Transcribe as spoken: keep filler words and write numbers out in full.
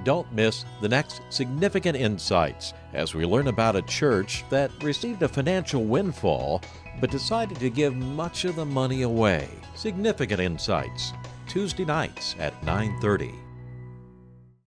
Don't miss the next Significant Insights as we learn about a church that received a financial windfall but decided to give much of the money away. Significant Insights, Tuesday nights at nine thirty.